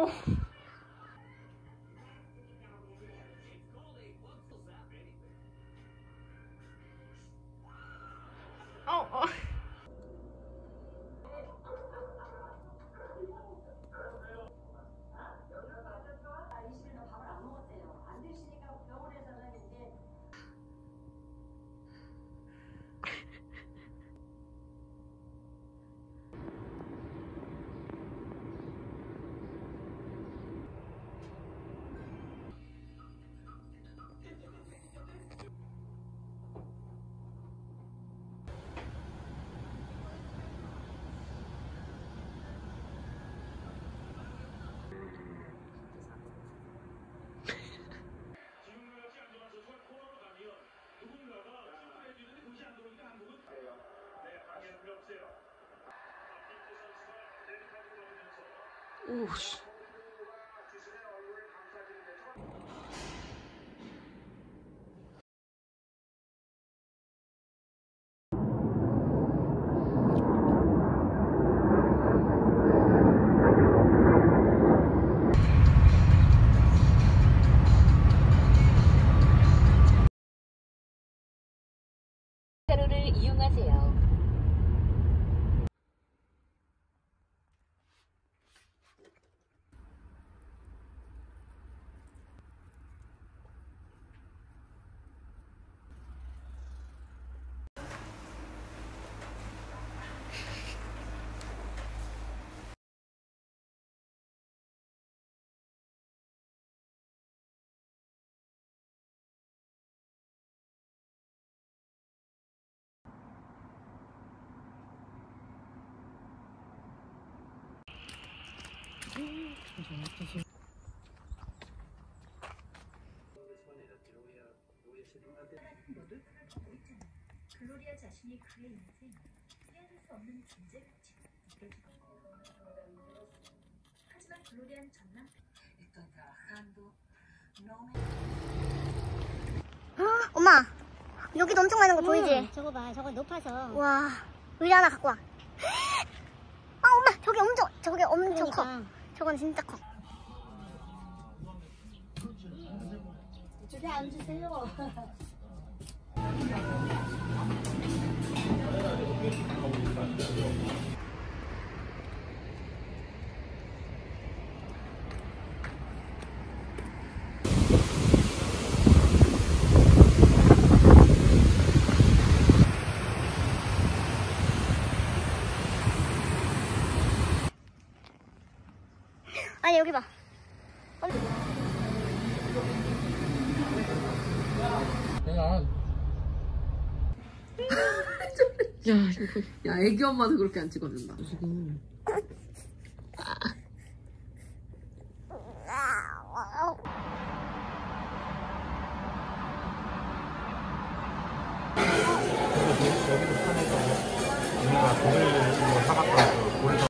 오씨. 가로를 이용하세요. 글로리아 자신이 그의 인생 헤아릴 수 없는 존재같이 느껴지거든요. 하지만 글로리아는 전남 엄마, 여기도 엄청 많은 거 보이지? 저거 봐, 저거 높아서. 와, 의자 하나 갖고 와. 아, 엄마, 저게 엄청 커. 그러니까. 저건 진짜 커. 주대 앉으세요. 아니, 여기 봐. 야, 애기 엄마도 그렇게 안 찍어준다. 지금. 여기도 산에서 우리가 고기를 사갔다